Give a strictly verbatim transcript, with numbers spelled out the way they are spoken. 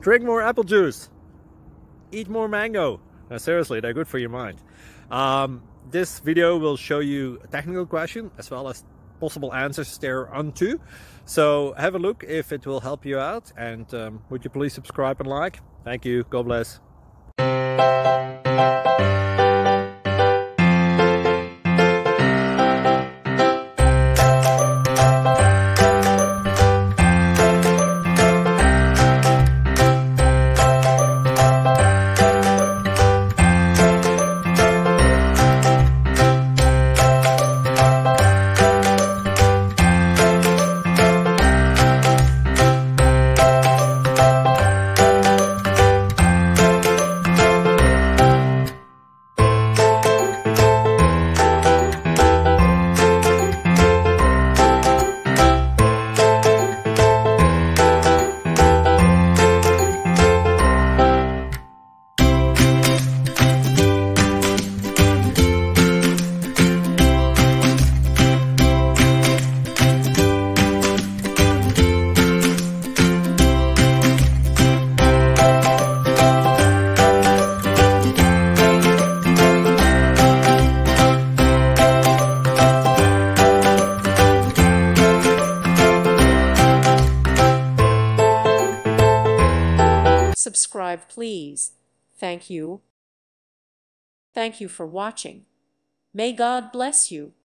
Drink more apple juice. Eat more mango. No, seriously, they're good for your mind. Um, this video will show you a technical question as well as possible answers thereunto. So have a look if it will help you out, and um, would you please subscribe and like? Thank you. God bless. Subscribe, please. Thank you. Thank you for watching. May God bless you.